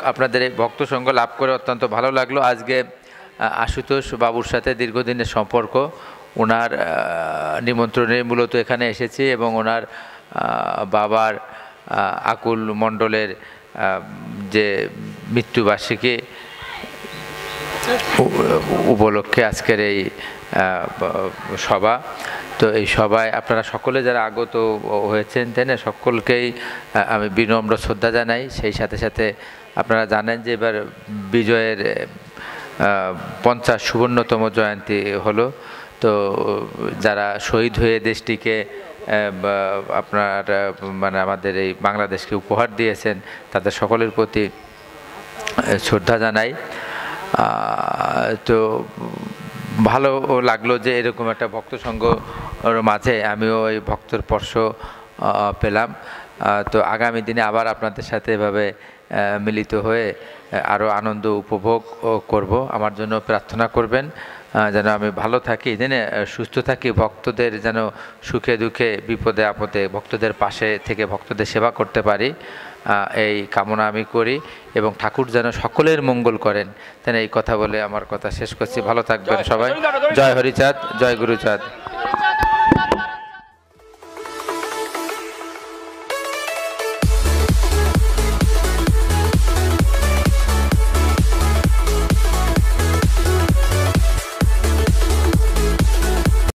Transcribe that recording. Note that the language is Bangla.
আপনাদের এই ভক্ত সঙ্গ লাভ করে অত্যন্ত ভালো লাগলো। আজকে আশুতোষ বাবুর সাথে দীর্ঘদিনের সম্পর্ক, ওনার নিমন্ত্রণে মূলত এখানে এসেছি এবং ওনার বাবার আকুল মণ্ডলের যে মৃত্যুবার্ষিকী উপলক্ষে আজকের এই সভা। তো এই সভায় আপনারা সকলে যারা আগত হয়েছেন তাই না, সকলকেই আমি বিনম্র শ্রদ্ধা জানাই। সেই সাথে সাথে আপনারা জানেন যে এবার বিজয়ের 50 সুবর্ণতম জয়ন্তী হলো। তো যারা শহীদ হয়ে দেশটিকে আপনার মানে আমাদের এই বাংলাদেশকে উপহার দিয়েছেন, তাদের সকলের প্রতি শ্রদ্ধা জানাই। তো ভালো লাগলো যে এরকম একটা ভক্ত সঙ্গর মাঝে আমিও এই ভক্তর স্পর্শ পেলাম। তো আগামী দিনে আবার আপনাদের সাথে এভাবে মিলিত হয়ে আরও আনন্দ উপভোগ করব। আমার জন্য প্রার্থনা করবেন যেন আমি ভালো থাকি, যেন সুস্থ থাকি, ভক্তদের যেন সুখে দুঃখে বিপদে আপদে ভক্তদের পাশে থেকে ভক্তদের সেবা করতে পারি, এই কামনা আমি করি। এবং ঠাকুর যেন সকলের মঙ্গল করেন, তেন এই কথা বলে আমার কথা শেষ করছি। ভালো থাকবেন সবাই। জয় হরিচাঁদ, জয় গুরুচাঁদ।